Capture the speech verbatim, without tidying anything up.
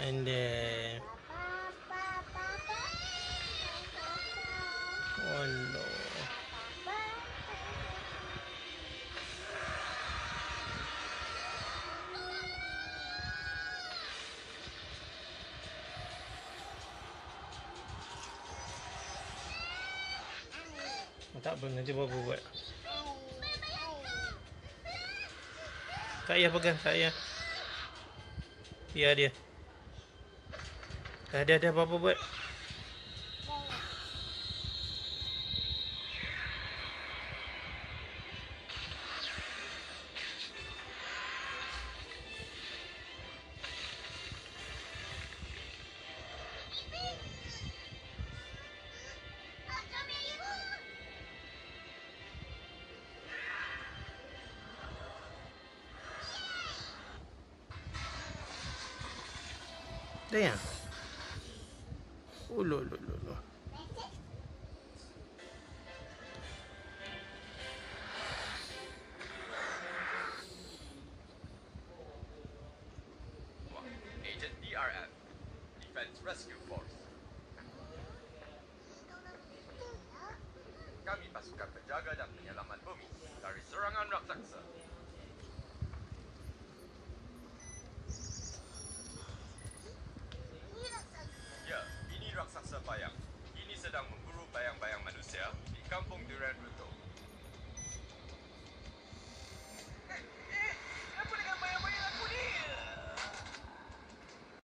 And then oh no. Tak apa, nanti Bapa buat. Tak payah pegang, tak payah. Ya dia. Dah, dah, dah, Bapa buat. Dah ya? Oh, lo, lo, lo, lo. Agent D R F, Defense Rescue Force. Kami pasukan penjaga dan penyelamat bumi dari serangan raksasa. Ya, ini raksasa bayang. Ini sedang memburu bayang-bayang manusia di kampung Duran Ruto.